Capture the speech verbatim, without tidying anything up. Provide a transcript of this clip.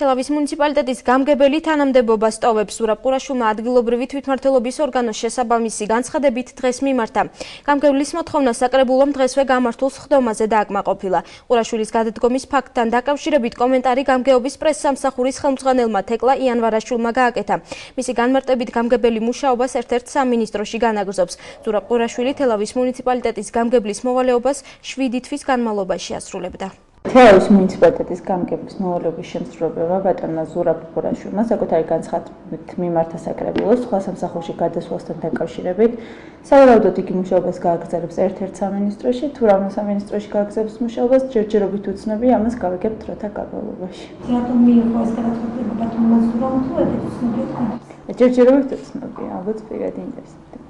თელავის მუნიციპალიტეტის გამგებელი თანამდებობას ტოვებს. ზურაბ ყურაშვილმა ადგილობრივი თვითმმართველობის ორგანოს შესაბამისი განცხადებით დღეს მიმართა. გამგებლის მოთხოვნა საკრებულომ დღესვე გამართულ სხდომაზე დააკმაყოფილა. ყურაშვილის გადადგომის ფაქტთან დაკავშირებით კომენტარი გამგეობის პრესსამსახურის ხელმძღვანელმა თეკლა იანვარაშვილმა გააკეთა. მისი განმარტებით გამგებელი მუშაობას ერთ-ერთ სამინისტროში განაგრძობს. ზურაბ ყურაშვილი თელავის მუნიციპალიტეტის გამგებლის მოვალეობას შვიდი თვის განმავლობაში ასრულებდა. თელავის მუნიციპალიტეტის გამგებლის მოვალეობის შემსრულებელმა ბატონმა ზურაბ ყურაშვილმა საკუთარი განცხადებით მიმართა საკრებულოს სხვა სამსახურში გადასვლასთან დაკავშირებით. სავარაუდოდ იგი მუშაობას გააგრძელებს ერთ-ერთ სამინისტროში, თუ რა სამინისტროში გააგრძელებს მუშაობას, ჯერჯერობით უცნობი, ამას გავიგებთ დროთა განმავლობაში. რატომ მიიღო ეს გადაწყვეტილება ბატონმა ზურაბმა თუ ეგეც ცნობია? ჯერჯერობით უცნობია, ალბათ პირადი ინტერესით.